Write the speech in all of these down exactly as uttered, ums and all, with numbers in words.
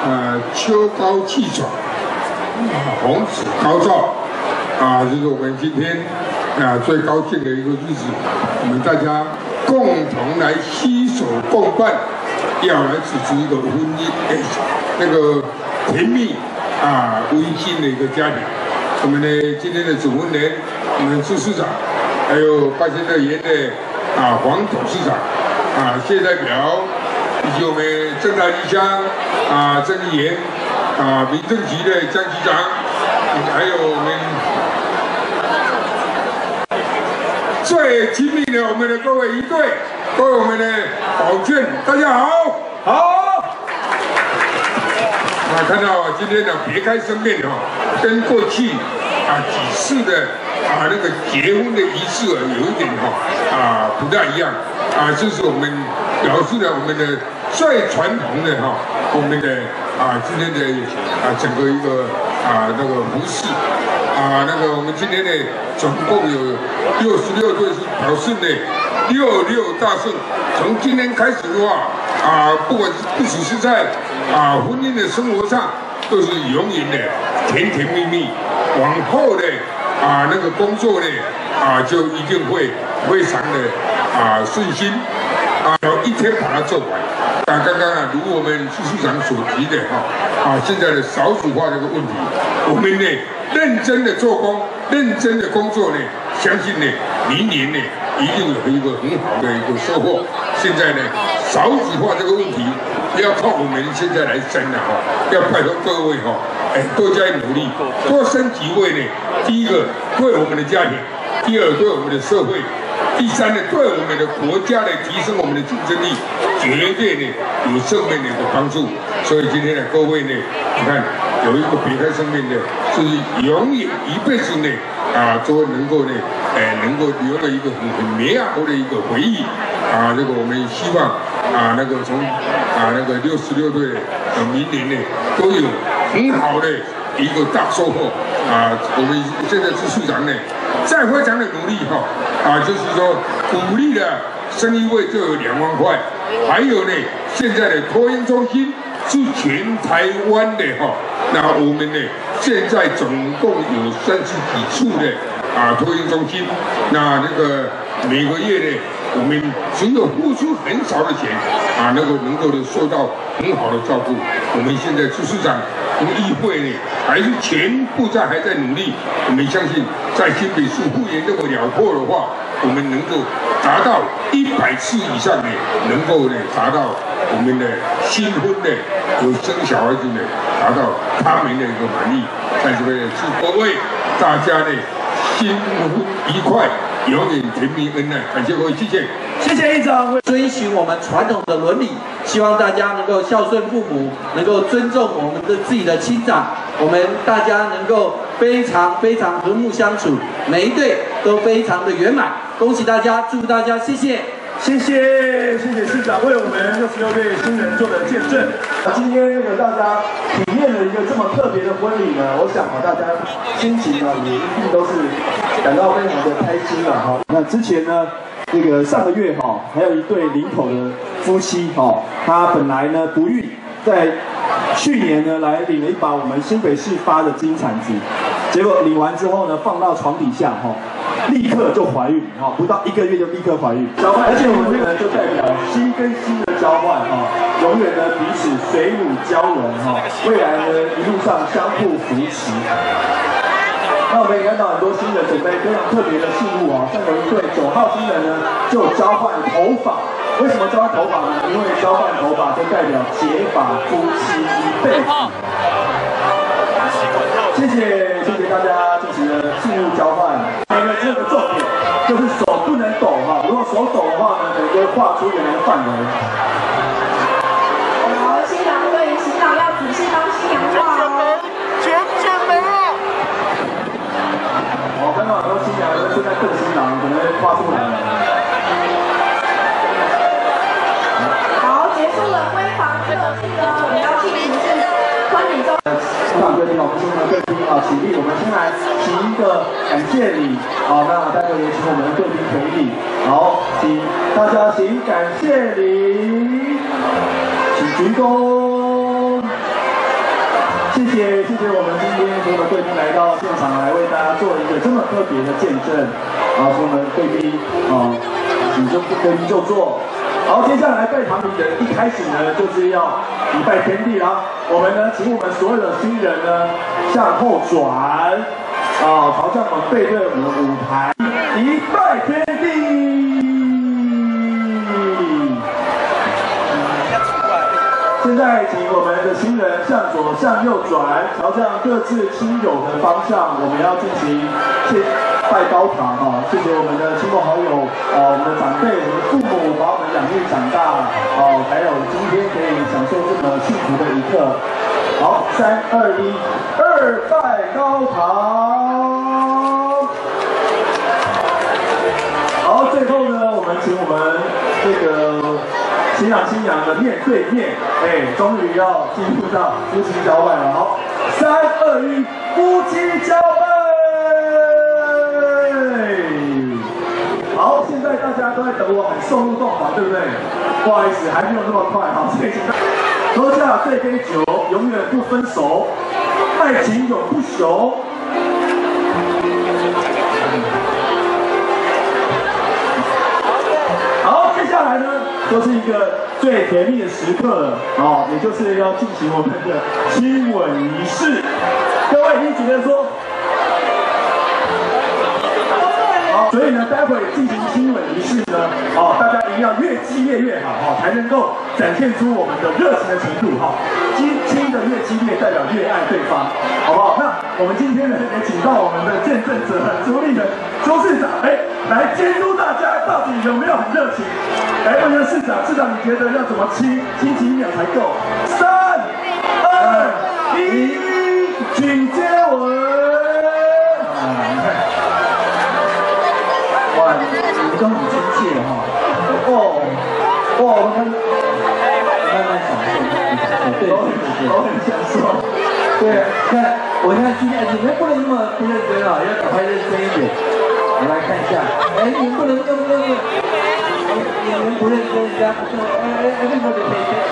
呃秋高气爽，啊红紫高照，啊，这是我们今天啊最高兴的一个日子，我们大家共同来携手共办，要来组织一个婚姻，哎，那个甜蜜啊温馨的一个家庭。我们的今天的主婚人，我们朱市长，还有八仙乐园的啊黄董事长，啊谢代表。 以及我们正大义乡啊郑议员啊民政局的江局长，还有我们最亲密的我们的各位一队，各位我们的保眷，大家好，好。啊，看到今天的别开生面哈，跟过去啊几次的啊那个结婚的仪式啊有一点哈啊不太一样啊，这是我们表示了我们的。 最传统的哈，我们的啊今天的啊整个一个啊那个服饰啊那个我们今天呢总共有六十六对是表示呢六六大顺。从今天开始的话啊，不管不只是在啊婚姻的生活上，都是永远的甜甜蜜蜜。往后的啊那个工作呢啊就一定会非常的啊顺心啊，一天把它做完。 啊，刚刚啊，如我们朱市长所提的哈，啊，现在的少子化这个问题，我们呢认真的做工，认真的工作呢，相信呢明年呢一定有一个很好的一个收获。现在呢少子化这个问题，不要靠我们现在来争了哈，要拜托各位哈，哎，多加努力，多生几位呢。第一个对我们的家庭，第二对我们的社会。 第三呢，对我们的国家的提升我们的竞争力，绝对呢有正面的一个帮助。所以今天呢，各位呢，你看有一个别开生面的，就是永远一辈子呢啊，都能够呢，哎，能够留了一个很很美好的一个回忆啊。这个我们希望啊，那个从啊那个六十六队呃明年呢都有很好的一个大收获啊。我们现在朱市长呢。 再非常的努力哈啊，就是说鼓励了生一位就有两万块，还有呢，现在的托婴中心是全台湾的哈，那我们呢现在总共有三十几处的啊托婴中心，那那个每个月呢，我们只有付出很少的钱啊，能够能够的受到很好的照顾。我们现在朱市长。 我们议会呢，还是全部在还在努力。我们相信，在新北市幅员这么辽阔的话，我们能够达到一百次以上呢，能够呢达到我们的新婚的有生小孩子呢，达到他们的一个满意。在这边祝各位大家呢新婚愉快，永远甜蜜恩爱。感谢各位，谢谢。 谢谢议长，遵循我们传统的伦理，希望大家能够孝顺父母，能够尊重我们的自己的亲长，我们大家能够非常非常和睦相处，每一对都非常的圆满。恭喜大家，祝福大家，谢谢， 谢谢，谢谢市长为我们六十六对新人做的见证。今天有大家体验了一个这么特别的婚礼呢，我想啊，大家心情呢也一定都是感到非常的开心了哈。那之前呢？ 这个上个月哈，还有一对林口的夫妻哈，他本来呢不孕，在去年呢来领了一把我们新北市发的金铲子，结果领完之后呢放到床底下哈，立刻就怀孕哈，不到一个月就立刻怀孕，交换，而且我们这个就代表心跟心的交换哈，永远呢彼此水乳交融哈，未来呢一路上相互扶持。 那我们也看到很多新人准备非常特别的事物啊，像有一对九号新人呢，就交换头发。为什么交换头发呢？因为交换头发就代表结发夫妻一辈子。谢谢谢谢大家进行了信物交换。每个这个重点就是手不能抖哈，如果手抖的话呢，可能就会画出原来的范围。 好，新郎对新郎要仔细帮新娘画哦。全全没了。 我看到很多新娘正在瞪新郎，可能会画出来了。 好，结束了闺房这个这个，我们要进行是婚礼中。 市场贵宾，我们现在贵宾啊，起立，我们先来起一个感谢礼。好，那待会也请我们的贵宾回礼。好，请大家行感谢礼，请鞠躬。 谢谢谢我们今天所有的贵宾来到现场来为大家做一个这么特别的见证。好，所以我们贵宾啊，你就贵宾就坐。好，接下来拜堂礼的一开始呢，就是要礼拜天地啦。我们呢，请我们所有的新人呢向后转，啊，朝向我们背对我们的舞台，一拜天地。现在请我们的新人向左向右转，朝向各自亲友的方向，我们要进行谢拜高堂啊！谢谢我们的亲朋好友，呃，我们的长辈，我们的父母把我们养育长大，哦、呃，还有今天可以享受这么幸福的一刻。好，三二一，二拜高堂。好，最后呢，我们请我们这个。新郎新娘的面对面，哎，终于要进入到夫妻交拜了。好，三二一，夫妻交拜。好，现在大家都在等我，很送入洞房，对不对？不好意思，还没有那么快。好，所以请大家喝下这杯酒，永远不分手，爱情永不朽。好，接下来呢？就是一个最甜蜜的时刻了，哦，也就是要进行我们的亲吻仪式。各位，你觉得说，好，所以呢，待会进行亲吻仪式呢，哦，大家一定要越激烈越好，哦，才能够展现出我们的热情的程度，哈、哦，亲亲的越激烈，代表越爱对方，好不好？那我们今天呢，也请到我们的见证者朱立人朱市长，哎，来监督大家到底有没有很热情。来问一下市长，市长你觉得要怎么亲亲几秒才够？三、二、一，请接吻。啊，你看，哇，你们都很亲切哈。哦，哇，我们慢慢享受，对，都很都很享受。对，看，我看今天你们不能那么不认真啊，要赶快认真一点。我来看一下，哎，你们不能这么那个。你们不认识人家，不是哎哎哎，为什么得赔钱？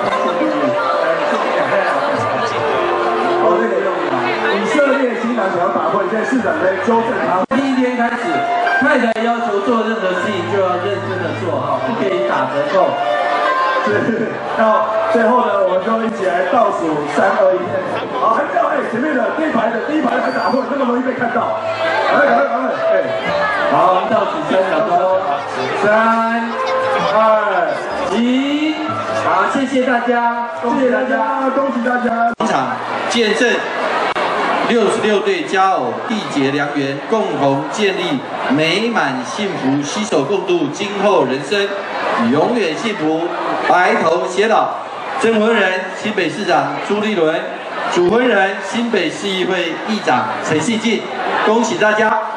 哦，这个用法，以色列新郎小法会在市长在纠正他。第一天开始，太太要求做任何事情就要认真的做哈，不可以打折扣。是，那最后呢，我们就一起来倒数三二一。好，还叫哎前面的第一排的第一排的还打混，那么容易被看到。来来来来，哎，好，倒数三秒钟，三。二一，好，谢谢大家，谢谢大家，恭喜大家！ 现场见证六十六对佳偶缔结良缘，共同建立美满幸福，携手共度今后人生，永远幸福，白头偕老。征婚人新北市长朱立伦，主婚人新北市议会议长陈信进，恭喜大家！